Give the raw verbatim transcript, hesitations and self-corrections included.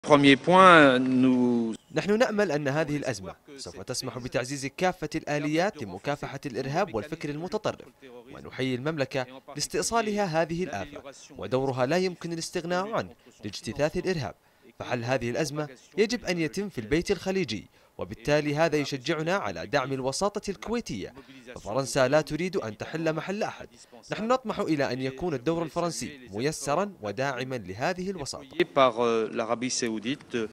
نحن نأمل أن هذه الأزمة سوف تسمح بتعزيز كافة الآليات لمكافحة الإرهاب والفكر المتطرف، ونحيي المملكة لاستئصالها هذه الآفة، ودورها لا يمكن الاستغناء عنه لاجتثاث الإرهاب. فحل هذه الأزمة يجب أن يتم في البيت الخليجي، وبالتالي هذا يشجعنا على دعم الوساطة الكويتية، ففرنسا لا تريد أن تحل محل أحد. نحن نطمح إلى أن يكون الدور الفرنسي ميسرا وداعما لهذه الوساطة.